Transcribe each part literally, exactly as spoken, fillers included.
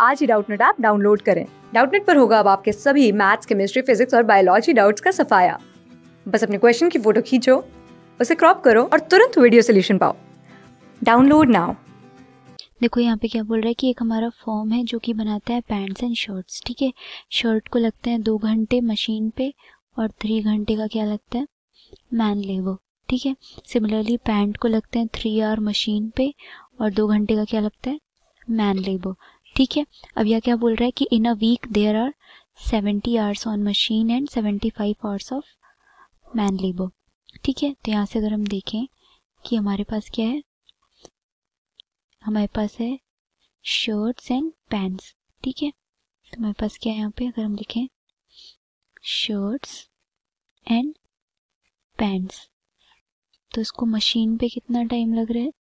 आज ही Doubtnut app download करें। डाउटनेट पर होगा अब आपके सभी मैथ्स, केमिस्ट्री, फिजिक्स और बायोलॉजी डाउट्स का सफाया। बस अपने क्वेश्चन की फोटो खींचो, उसे क्रॉप करो और तुरंत वीडियो सोल्यूशन पाओ। Download now. देखो यहाँ पे क्या बोल रहा है कि एक हमारा फॉर्म है जो कि बनाता है पैंट्स एंड शर्ट्स। ठीक है, शर्ट को लगते हैं दो घंटे मशीन पे और थ्री घंटे का क्या लगता है, मैन लेबर। ठीक है, सिमिलरली पैंट को लगते हैं थ्री आवर मशीन पे और दो घंटे का क्या लगता है, मैन लेबर। ठीक है, अब यह क्या बोल रहा है कि in a week there are seventy hours on machine and seventy five hours of man labour. ठीक है, तो यहाँ से अगर हम देखें कि हमारे पास क्या है, हमारे पास है शर्ट्स एंड पैंट्स। ठीक है, तो हमारे पास क्या है यहाँ पे, अगर हम लिखें शर्ट्स एंड पैंट्स, तो इसको मशीन पे कितना टाइम लग रहा है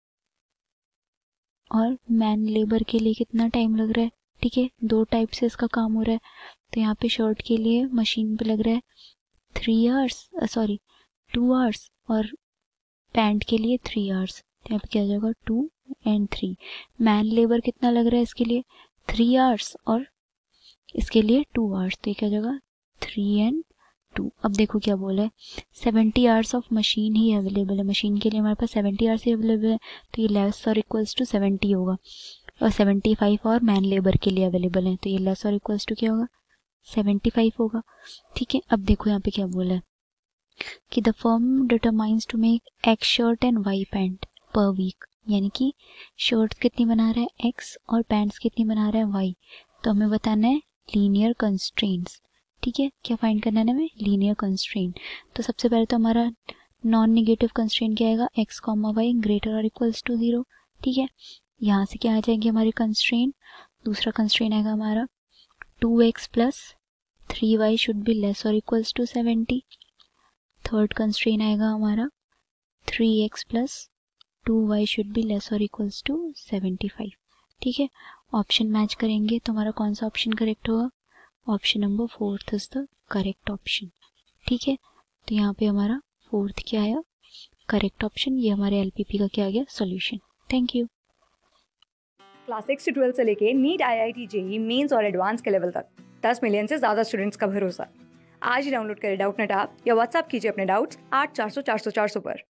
और मैन लेबर के लिए कितना टाइम लग रहा है। ठीक है, दो टाइप से इसका काम हो रहा है। तो यहाँ पे शर्ट के लिए मशीन पे लग रहा है three hours sorry two hours और पैंट के लिए थ्री आवर्स। तो यहाँ पे क्या हो जाएगा, two and three. Man labour कितना लग रहा है इसके लिए, थ्री आवर्स और इसके लिए टू आवर्स। तो ये क्या हो जाएगा, थ्री एंड टू। अब देखो क्या बोला है, सेवेंटी आवर्स ऑफ मशीन ही अवेलेबल है। मशीन के लिए हमारे पास सेवेंटी आवर्स ही अवेलेबल है, तो ये लेस और इक्वल्स टू सेवेंटी होगा। और सेवेंटी फाइव और मैन लेबर के लिए अवेलेबल है, तो ये लेस और इक्वल्स टू क्या होगा, सेवेंटी फाइव होगा। ठीक है, अब देखो यहाँ पे क्या बोला है कि the firm determines to make x shirt and y pant per week, यानी कि शर्ट्स कितनी बना रहा है एक्स और पैंट्स कितनी बना रहा है वाई। तो हमें बताना है लीनियर कंस्ट्रेंट्स। ठीक है, क्या फाइंड करना है हमें, लीनियर कंस्ट्रेंट। तो सबसे पहले तो हमारा नॉन निगेटिव कंस्ट्रेंट क्या आएगा, एक्स कॉमा वाई ग्रेटर और इक्वल्स टू जीरो। ठीक है, यहाँ से क्या आ जाएंगे हमारी कंस्ट्रेंट, दूसरा कंस्ट्रेंट आएगा हमारा two x plus three y should be less और equals to seventy. Third constraint आएगा हमारा three x plus two y should be less और इक्वल्स टू सेवेंटी फाइव। ठीक है, ऑप्शन मैच करेंगे तो हमारा कौन सा ऑप्शन करेक्ट होगा, option number fourth is the correct option. ठीक है, तो यहाँ पे हमारा फोर्थ क्या आया, करेक्ट ऑप्शन। ये हमारे एलपीपी का क्या आ गया, solution. Thank you. Class six से ट्वेल्थ से लेके NEET, I I T, JEE Mains और एडवांस के लेवल तक दस मिलियन से ज्यादा स्टूडेंट्स का भरोसा। आज ही डाउनलोड करें डाउटनेट ऐप या व्हाट्सएप कीजिए अपने डाउट्स आठ चार सौ चार सौ चार सौ पर।